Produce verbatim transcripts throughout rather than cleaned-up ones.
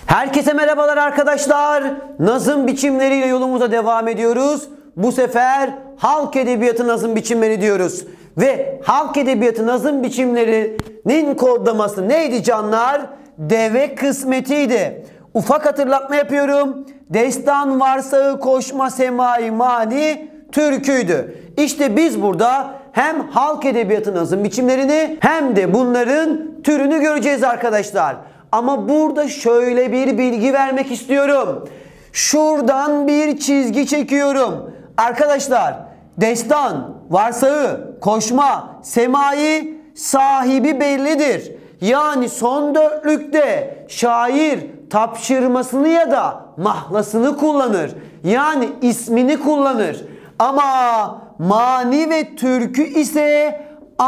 Herkese merhabalar arkadaşlar. Nazım biçimleriyle yolumuza devam ediyoruz. Bu sefer halk edebiyatı nazım biçimleri diyoruz. Ve halk edebiyatı nazım biçimlerinin kodlaması neydi canlar? Deve kısmetiydi. Ufak hatırlatma yapıyorum. Destan, varsağı, koşma, semai, mani, türküydü. İşte biz burada hem halk edebiyatı nazım biçimlerini hem de bunların türünü göreceğiz arkadaşlar. Ama burada şöyle bir bilgi vermek istiyorum. Şuradan bir çizgi çekiyorum. Arkadaşlar, destan, varsağı, koşma, semai sahibi bellidir. Yani son dörtlükte şair tapşırmasını ya da mahlasını kullanır. Yani ismini kullanır. Ama mani ve türkü ise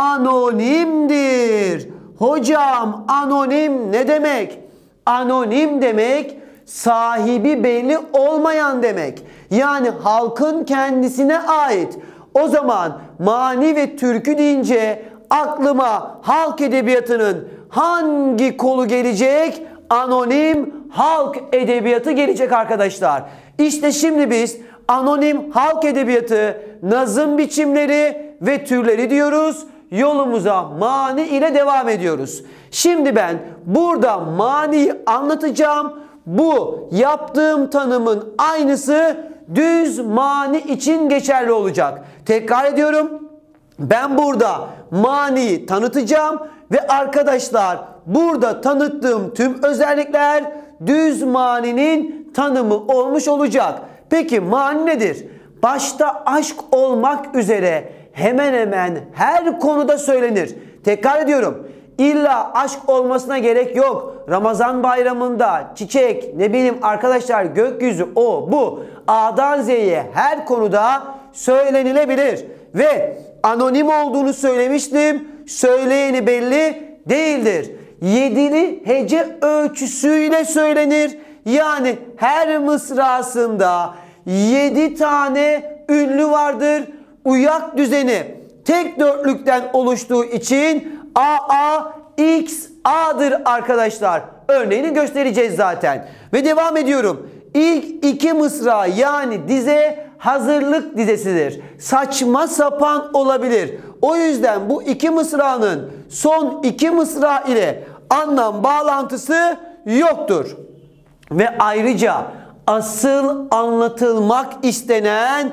anonimdir. Hocam anonim ne demek? Anonim demek sahibi belli olmayan demek. Yani halkın kendisine ait. O zaman mani ve türkü deyince aklıma halk edebiyatının hangi kolu gelecek? Anonim halk edebiyatı gelecek arkadaşlar. İşte şimdi biz anonim halk edebiyatı, nazım biçimleri ve türleri diyoruz. Yolumuza mani ile devam ediyoruz. Şimdi ben burada maniyi anlatacağım. Bu yaptığım tanımın aynısı düz mani için geçerli olacak. Tekrar ediyorum. Ben burada maniyi tanıtacağım ve arkadaşlar burada tanıttığım tüm özellikler düz maninin tanımı olmuş olacak. Peki mani nedir? Başta aşk olmak üzere hemen hemen her konuda söylenir. Tekrar ediyorum. İlla aşk olmasına gerek yok. Ramazan bayramında çiçek, ne bileyim arkadaşlar gökyüzü, o bu A'dan Z'ye her konuda söylenilebilir. Ve anonim olduğunu söylemiştim. Söyleyeni belli değildir. Yedili hece ölçüsüyle söylenir. Yani her mısrasında yedi tane ünlü vardır. Uyak düzeni tek dörtlükten oluştuğu için A A X A'dır arkadaşlar. Örneğini göstereceğiz zaten. Ve devam ediyorum. İlk iki mısra yani dize hazırlık dizesidir. Saçma sapan olabilir. O yüzden bu iki mısranın son iki mısra ile anlam bağlantısı yoktur. Ve ayrıca asıl anlatılmak istenen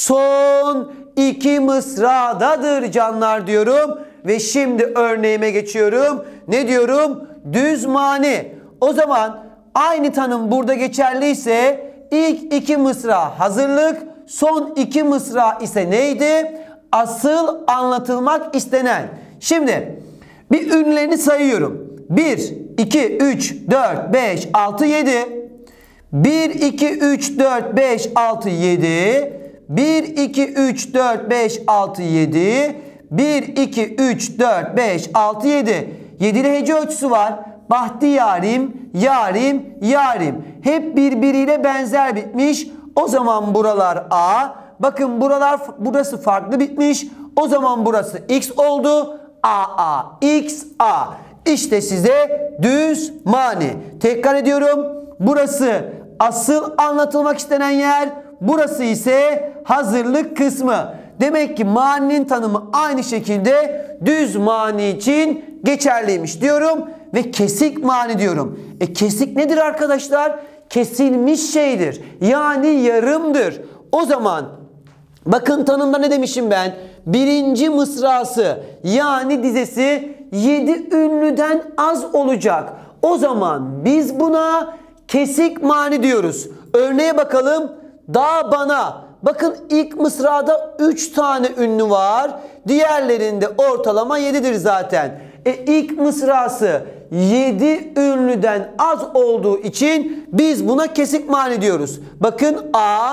son iki mısradadır canlar diyorum. Ve şimdi örneğime geçiyorum. Ne diyorum? Düz mani. O zaman aynı tanım burada geçerliyse ilk iki mısra hazırlık, son iki mısra ise neydi? Asıl anlatılmak istenen. Şimdi bir ünlerini sayıyorum. bir, iki, üç, dört, beş, altı, yedi. bir, iki, üç, dört, beş, altı, yedi. bir, iki, üç, dört, beş, altı, yedi. bir, iki, üç, dört, beş, altı, yedi. yedili hece ölçüsü var. Bahtiyarim, yarim, yarim. Hep birbiriyle benzer bitmiş. O zaman buralar A. Bakın buralar, burası farklı bitmiş. O zaman burası X oldu. A A X A. İşte size düz mani. Tekrar ediyorum. Burası asıl anlatılmak istenen yer. Burası ise hazırlık kısmı. Demek ki maninin tanımı aynı şekilde düz mani için geçerliymiş diyorum. Ve kesik mani diyorum. E kesik nedir arkadaşlar? Kesilmiş şeydir. Yani yarımdır. O zaman bakın tanımda ne demişim ben? Birinci mısrası yani dizesi yedi ünlüden az olacak. O zaman biz buna kesik mani diyoruz. Örneğe bakalım. Dağ bana. Bakın ilk mısrada üç tane ünlü var. Diğerlerinde ortalama yedidir zaten. E ilk mısrası yedi ünlüden az olduğu için biz buna kesik mani diyoruz. Bakın A,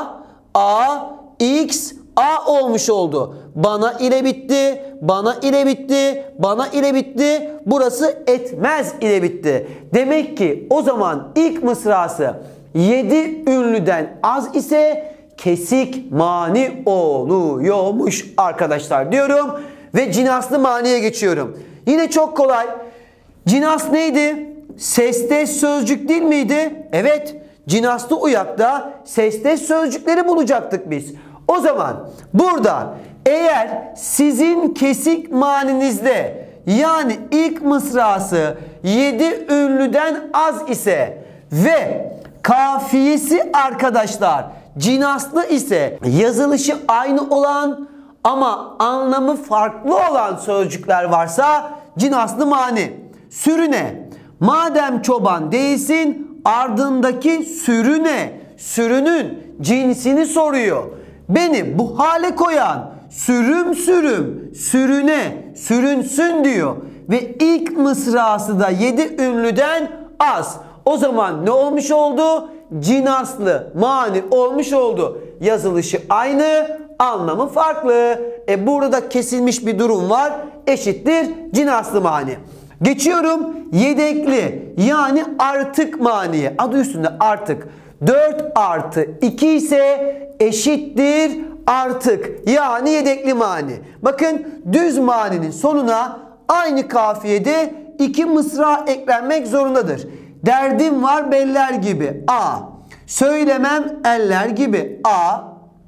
A, X, A olmuş oldu. Bana ile bitti, bana ile bitti, bana ile bitti. Burası etmez ile bitti. Demek ki o zaman ilk mısrası yedi ünlüden az ise kesik mani oluyormuş arkadaşlar diyorum. Ve cinaslı maniye geçiyorum. Yine çok kolay. Cinas neydi? sestes sözcük değil miydi? Evet. Cinaslı uyakta sestes sözcükleri bulacaktık biz. O zaman burada eğer sizin kesik maninizde yani ilk mısrası yedi ünlüden az ise ve kafiyesi arkadaşlar cinaslı ise yazılışı aynı olan ama anlamı farklı olan sözcükler varsa cinaslı mani. Sürüne. Madem çoban değilsin ardındaki sürüne. Sürünün cinsini soruyor. Beni bu hale koyan sürüm sürüm sürüne sürünsün diyor. Ve ilk mısrası da yedi ünlüden az. O zaman ne olmuş oldu? Cinaslı mani olmuş oldu. Yazılışı aynı, anlamı farklı. E burada da kesilmiş bir durum var. Eşittir cinaslı mani. Geçiyorum yedekli yani artık maniye. Adı üstünde artık. dört artı iki ise eşittir artık. Yani yedekli mani. Bakın düz maninin sonuna aynı kafiyede iki mısra eklenmek zorundadır. Derdim var beller gibi. A. Söylemem eller gibi. A.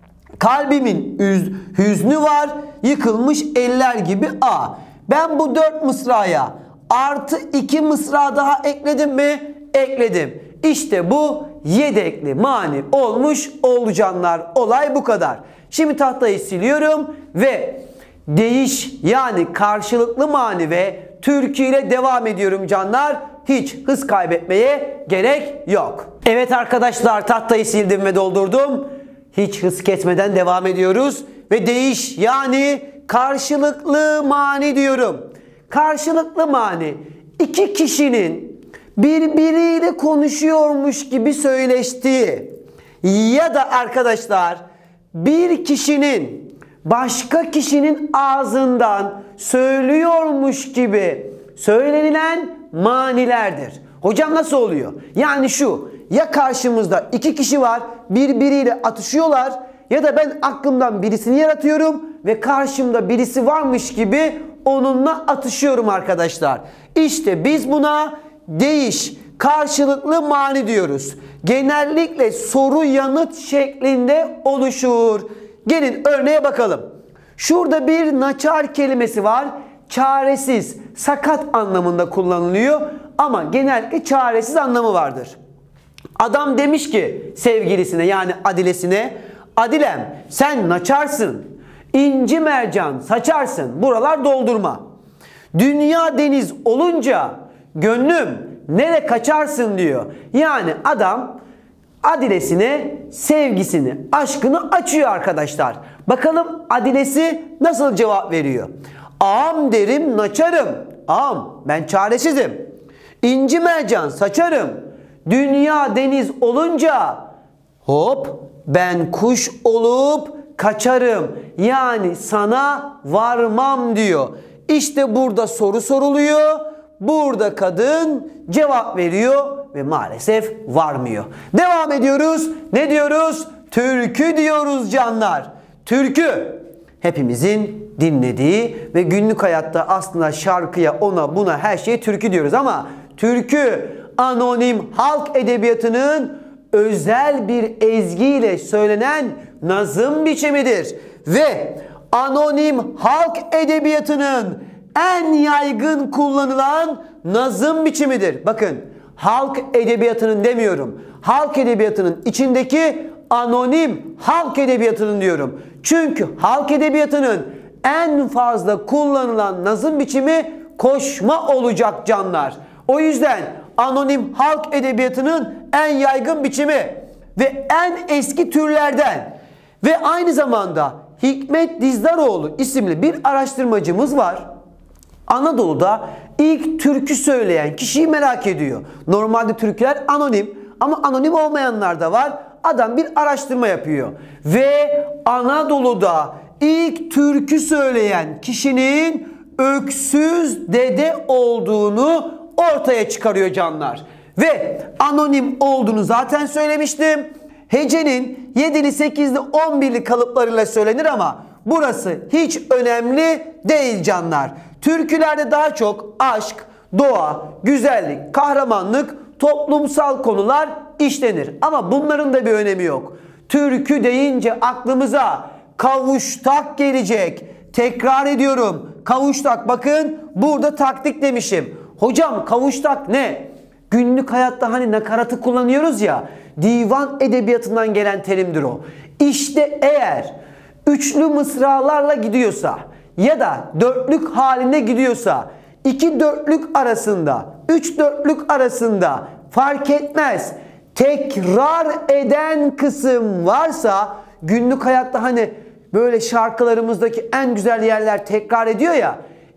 Kalbimin hüznü var yıkılmış eller gibi. A. Ben bu dört mısraya artı iki mısra daha ekledim mi? Ekledim. İşte bu yedekli mani olmuş oldu canlar. Olay bu kadar. Şimdi tahtayı siliyorum ve değiş yani karşılıklı mani ve türkü ile devam ediyorum canlar. Hiç hız kaybetmeye gerek yok. Evet arkadaşlar tahtayı sildim ve doldurdum. Hiç hız kesmeden devam ediyoruz. Ve değiş yani karşılıklı mani diyorum. Karşılıklı mani iki kişinin birbiriyle konuşuyormuş gibi söyleştiği ya da arkadaşlar bir kişinin başka kişinin ağzından söylüyormuş gibi söylenilen manilerdir. Hocam nasıl oluyor? Yani şu, ya karşımızda iki kişi var birbiriyle atışıyorlar ya da ben aklımdan birisini yaratıyorum ve karşımda birisi varmış gibi onunla atışıyorum arkadaşlar. İşte biz buna değiş, karşılıklı mani diyoruz. Genellikle soru yanıt şeklinde oluşur. Gelin örneğe bakalım. Şurada bir naçar kelimesi var. Çaresiz, sakat anlamında kullanılıyor ama genellikle çaresiz anlamı vardır. Adam demiş ki sevgilisine yani Adile'sine, Adilem sen naçarsın, inci mercan saçarsın, buralar doldurma. Dünya deniz olunca gönlüm nere kaçarsın diyor. Yani adam Adile'sine sevgisini, aşkını açıyor arkadaşlar. Bakalım Adile'si nasıl cevap veriyor? Ağam derim naçarım. Ağam ben çaresizim. İnci mercan saçarım. Dünya deniz olunca hop ben kuş olup kaçarım. Yani sana varmam diyor. İşte burada soru soruluyor. Burada kadın cevap veriyor ve maalesef varmıyor. Devam ediyoruz. Ne diyoruz? Türkü diyoruz canlar. Türkü hepimizin dinlediği ve günlük hayatta aslında şarkıya, ona, buna her şeye türkü diyoruz ama türkü anonim halk edebiyatının özel bir ezgiyle söylenen nazım biçimidir ve anonim halk edebiyatının en yaygın kullanılan nazım biçimidir. Bakın halk edebiyatının demiyorum. Halk edebiyatının içindeki anonim halk edebiyatının diyorum. Çünkü halk edebiyatının en fazla kullanılan nazım biçimi koşma olacak canlar. O yüzden anonim halk edebiyatının en yaygın biçimi ve en eski türlerden ve aynı zamanda Hikmet Dizdaroğlu isimli bir araştırmacımız var. Anadolu'da ilk türkü söyleyen kişiyi merak ediyor. Normalde türküler anonim ama anonim olmayanlar da var. Adam bir araştırma yapıyor ve Anadolu'da ilk türkü söyleyen kişinin Öksüz Dede olduğunu ortaya çıkarıyor canlar. Ve anonim olduğunu zaten söylemiştim. Hecenin yedili, sekizli, on birli kalıplarıyla söylenir ama burası hiç önemli değil canlar. Türkülerde daha çok aşk, doğa, güzellik, kahramanlık, toplumsal konular işlenir. Ama bunların da bir önemi yok. Türkü deyince aklımıza kavuştak gelecek. Tekrar ediyorum. Kavuştak, bakın burada taktik demişim. Hocam kavuştak ne? Günlük hayatta hani nakaratı kullanıyoruz ya. Divan edebiyatından gelen terimdir o. İşte eğer üçlü mısralarla gidiyorsa ya da dörtlük halinde gidiyorsa, iki dörtlük arasında, üç dörtlük arasında fark etmez, tekrar eden kısım varsa, günlük hayatta hani böyle şarkılarımızdaki en güzel yerler tekrar ediyor ya,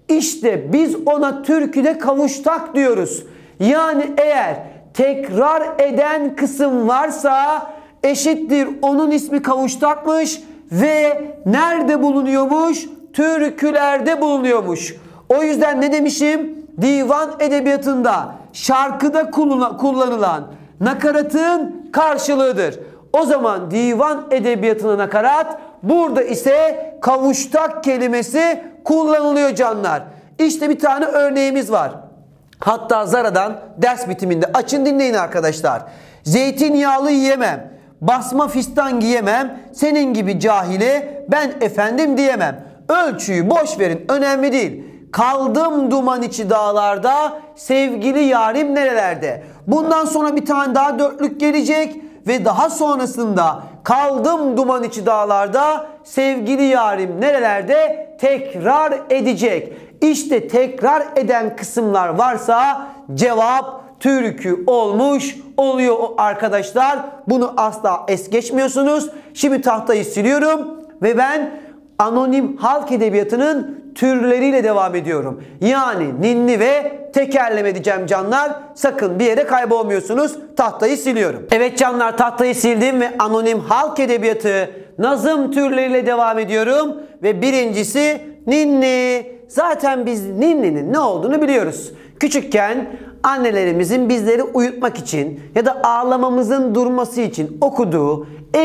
işte biz ona türküde kavuştak diyoruz. Yani eğer tekrar eden kısım varsa eşittir onun ismi kavuştakmış ve nerede bulunuyormuş? Türkülerde bulunuyormuş. O yüzden ne demişim? Divan edebiyatında şarkıda kullanılan nakaratın karşılığıdır. O zaman divan edebiyatına nakarat, burada ise kavuştak kelimesi kullanılıyor canlar. İşte bir tane örneğimiz var. Hatta Zara'dan ders bitiminde açın dinleyin arkadaşlar. Zeytinyağlı yiyemem, basma fistan giyemem, senin gibi cahile ben efendim diyemem. Ölçüyü boş verin, önemli değil. Kaldım duman içi dağlarda, sevgili yarim nerelerde. Bundan sonra bir tane daha dörtlük gelecek ve daha sonrasında kaldım duman içi dağlarda, sevgili yarim nerelerde tekrar edecek. İşte tekrar eden kısımlar varsa cevap türkü olmuş oluyor arkadaşlar. Bunu asla es geçmiyorsunuz. Şimdi tahtayı siliyorum ve ben anonim halk edebiyatının türleriyle devam ediyorum. Yani ninni ve tekerleme diyeceğim canlar. Sakın bir yere kaybolmuyorsunuz. Tahtayı siliyorum. Evet canlar, tahtayı sildim ve anonim halk edebiyatı nazım türleriyle devam ediyorum. Ve birincisi ninni. Zaten biz ninninin ne olduğunu biliyoruz. Küçükken annelerimizin bizleri uyutmak için ya da ağlamamızın durması için okuduğu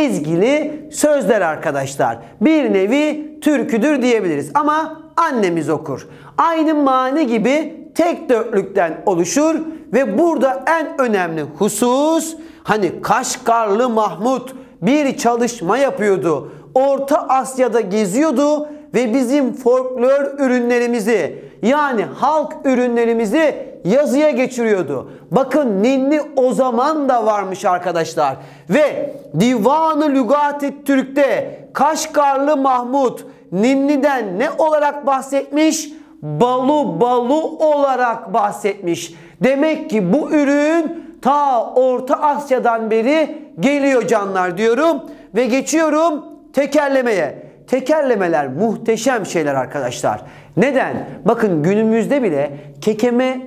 ezgili sözler arkadaşlar. Bir nevi türküdür diyebiliriz ama annemiz okur. Aynı mani gibi tek dörtlükten oluşur ve burada en önemli husus, hani Kaşgarlı Mahmut bir çalışma yapıyordu. Orta Asya'da geziyordu ve bizim folklor ürünlerimizi, yani halk ürünlerimizi yazıya geçiriyordu. Bakın ninni o zaman da varmış arkadaşlar. Ve Divan-ı Lügat-ı Türk'te Kaşgarlı Mahmut ninniden ne olarak bahsetmiş? Balu balu olarak bahsetmiş. Demek ki bu ürün ta Orta Asya'dan beri geliyor canlar diyorum. Ve geçiyorum tekerlemeye. Tekerlemeler muhteşem şeyler arkadaşlar. Neden? Bakın günümüzde bile kekeme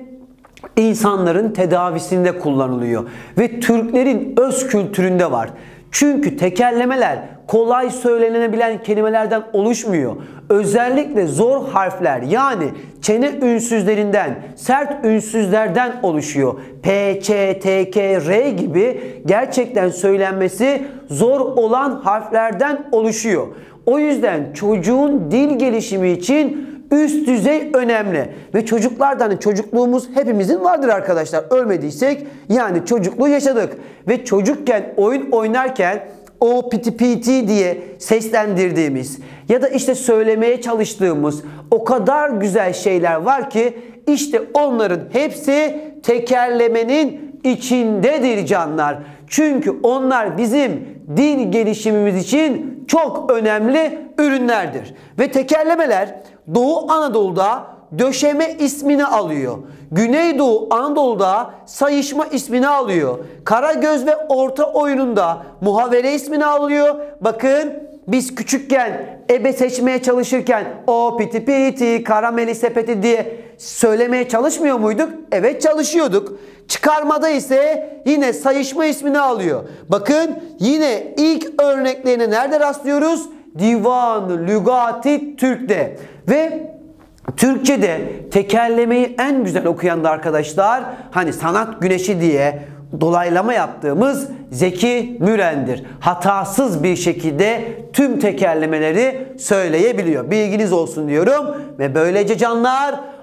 insanların tedavisinde kullanılıyor. Ve Türklerin öz kültüründe var. Çünkü tekerlemeler kolay söylenebilen kelimelerden oluşmuyor. Özellikle zor harfler, yani çene ünsüzlerinden, sert ünsüzlerden oluşuyor. P, Ç, T, K, R gibi gerçekten söylenmesi zor olan harflerden oluşuyor. O yüzden çocuğun dil gelişimi için üst düzey önemli. Ve çocuklardan, çocukluğumuz hepimizin vardır arkadaşlar. Ölmediysek yani çocukluğu yaşadık. Ve çocukken oyun oynarken o piti piti diye seslendirdiğimiz ya da işte söylemeye çalıştığımız o kadar güzel şeyler var ki işte onların hepsi tekerlemenin içindedir canlar. Çünkü onlar bizim dil gelişimimiz için çok önemli ürünlerdir. Ve tekerlemeler Doğu Anadolu'da döşeme ismini alıyor. Güneydoğu Anadolu'da sayışma ismini alıyor. Karagöz ve Orta Oyun'unda muhavere ismini alıyor. Bakın biz küçükken ebe seçmeye çalışırken o piti piti karameli sepeti diye söylemeye çalışmıyor muyduk? Evet, çalışıyorduk. Çıkarmada ise yine sayışma ismini alıyor. Bakın yine ilk örneklerine nerede rastlıyoruz? Divan-ı Lügat-ı Türk'te. Ve Türkçe'de tekerlemeyi en güzel okuyan da arkadaşlar, hani sanat güneşi diye dolaylama yaptığımız Zeki Müren'dir. Hatasız bir şekilde tüm tekerlemeleri söyleyebiliyor. Bilginiz olsun diyorum. Ve böylece canlar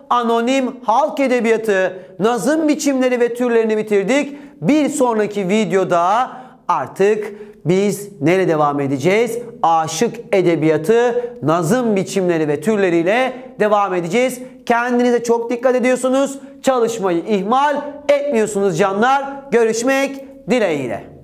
anonim halk edebiyatı, nazım biçimleri ve türlerini bitirdik. Bir sonraki videoda artık biz nereye devam edeceğiz? Aşık edebiyatı, nazım biçimleri ve türleriyle devam edeceğiz. Kendinize çok dikkat ediyorsunuz. Çalışmayı ihmal etmiyorsunuz canlar. Görüşmek dileğiyle.